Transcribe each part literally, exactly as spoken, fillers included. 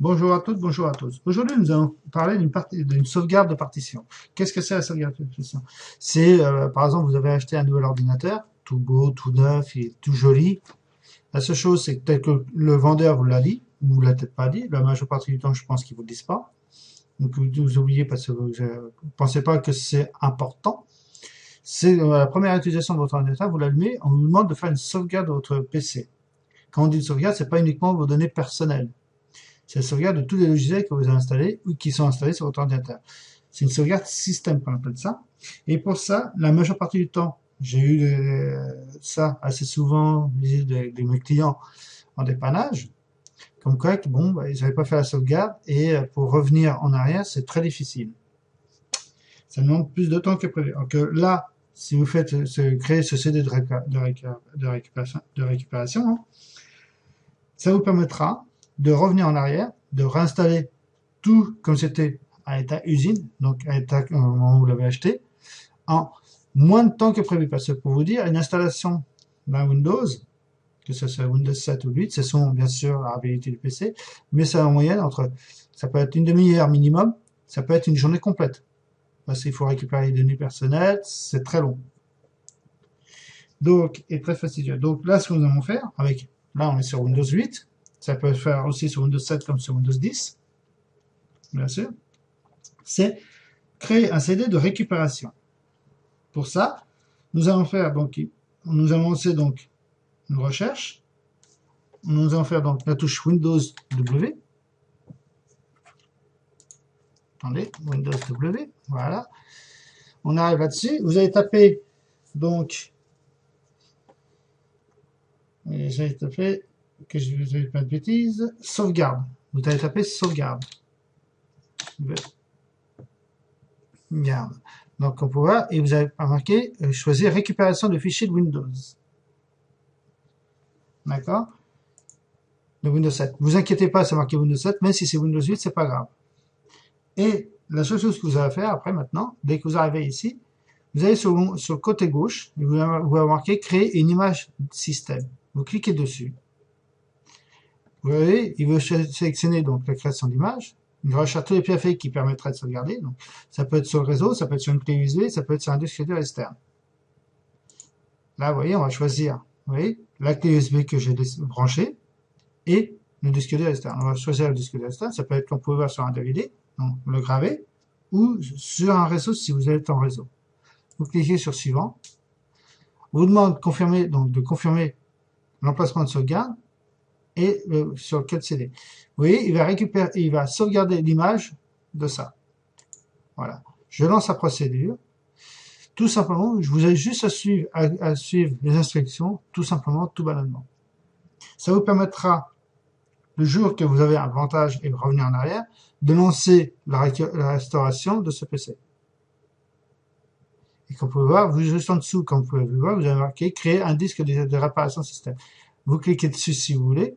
Bonjour à toutes, bonjour à tous. Aujourd'hui, nous allons parler d'une partie, d'une sauvegarde de partition. Qu'est-ce que c'est la sauvegarde de partition? C'est, euh, par exemple, vous avez acheté un nouvel ordinateur, tout beau, tout neuf, il est tout joli. La seule chose, c'est que tel que le vendeur vous l'a dit, ou vous l'a peut-être pas dit, la majeure partie du temps, je pense qu'ils vous le disent pas. Donc, vous, vous oubliez parce que vous ne pensez pas que c'est important. C'est euh, la première utilisation de votre ordinateur, vous l'allumez, on vous demande de faire une sauvegarde de votre P C. Quand on dit une sauvegarde, c'est pas uniquement vos données personnelles. C'est la sauvegarde de tous les logiciels que vous avez installés ou qui sont installés sur votre ordinateur. C'est une sauvegarde système qu'on appelle ça. Et pour ça, la majeure partie du temps, j'ai eu euh, ça assez souvent de, de mes clients en dépannage, comme quoi, bon, bah, ils n'avaient pas fait la sauvegarde et pour revenir en arrière, c'est très difficile. Ça demande plus de temps que prévu. Donc là, si vous faites ce, créer ce C D de, récupé de, récupé de récupération, de récupération hein, ça vous permettra de revenir en arrière, de réinstaller tout comme c'était à l'état usine, donc à l'état au moment où vous l'avez acheté, en moins de temps que prévu. Parce que pour vous dire, une installation d'un Windows, que ce soit Windows sept ou huit, ce sont bien sûr la rapidité du P C, mais c'est en moyenne entre, ça peut être une demi-heure minimum, ça peut être une journée complète. Parce qu'il faut récupérer les données personnelles, c'est très long. Donc, et très fastidieux. Donc là, ce que nous allons faire, avec, là on est sur Windows huit, ça peut se faire aussi sur Windows sept comme sur Windows dix, bien sûr, c'est créer un C D de récupération. Pour ça, nous allons faire donc, nous allons lancer donc une recherche, nous allons faire donc la touche Windows W, attendez, Windows W, voilà, on arrive là-dessus, vous allez taper donc, j'ai tapé, que je ne vais pas de bêtises, sauvegarde. Vous allez taper sauvegarde. Garde. Donc on peut voir, et vous avez marqué euh, choisir récupération de fichiers de Windows. D'accord? De Windows sept. Vous inquiétez pas, c'est marqué Windows sept, même si c'est Windows huit, c'est pas grave. Et la seule chose que vous avez à faire après maintenant, dès que vous arrivez ici, vous allez sur, sur le côté gauche, vous avez marqué créer une image système. Vous cliquez dessus. Vous voyez, il veut sélectionner donc la création d'image. Il recherche tous les pieds qui permettraient de sauvegarder. Donc, ça peut être sur le réseau, ça peut être sur une clé U S B, ça peut être sur un disque dur externe. Là, vous voyez, on va choisir, vous voyez, la clé U S B que j'ai branchée et le disque dur externe. On va choisir le disque dur externe. Ça peut être qu'on peut voir sur un D V D, donc le graver, ou sur un réseau si vous êtes en réseau. Vous cliquez sur suivant. On vous demande de confirmer, donc de confirmer l'emplacement de sauvegarde et euh, sur quel C D. Vous voyez, il va récupérer, il va sauvegarder l'image de ça. Voilà. Je lance la procédure. Tout simplement, je vous ai juste à suivre, à, à suivre les instructions, tout simplement, tout banalement. Ça vous permettra, le jour que vous avez un avantage et revenir en arrière, de lancer la, la restauration de ce P C. Et comme vous pouvez voir, vous, juste en dessous, comme vous pouvez voir, vous avez marqué créer un disque de, de réparation système. Vous cliquez dessus si vous voulez.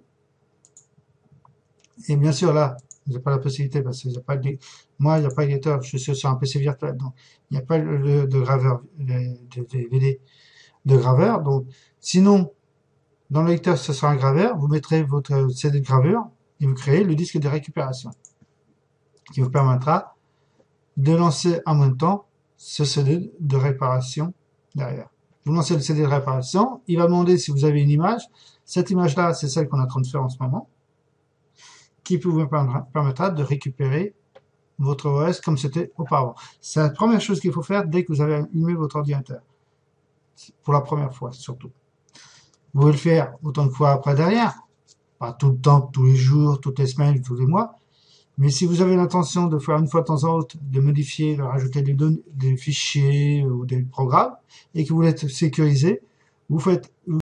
Et bien sûr, là, vous n'avez pas la possibilité parce que y a pas de, moi, il n'y a pas de lecteur, je suis sur un P C virtuel, donc il n'y a pas de, de graveur, de, de, de, de graveur. Donc, sinon, dans le lecteur, ce sera un graveur, vous mettrez votre C D de gravure et vous créez le disque de récupération qui vous permettra de lancer en même temps ce C D de réparation derrière. Vous lancez le C D de réparation, il va demander si vous avez une image. Cette image-là, c'est celle qu'on est en train de faire en ce moment, qui vous permettra de récupérer votre O S comme c'était auparavant. C'est la première chose qu'il faut faire dès que vous avez allumé votre ordinateur. Pour la première fois, surtout. Vous pouvez le faire autant de fois après derrière. Pas tout le temps, tous les jours, toutes les semaines, tous les mois. Mais si vous avez l'intention de faire une fois de temps en temps, de modifier, de rajouter des, données, des fichiers ou des programmes, et que vous voulez être sécurisé, vous faites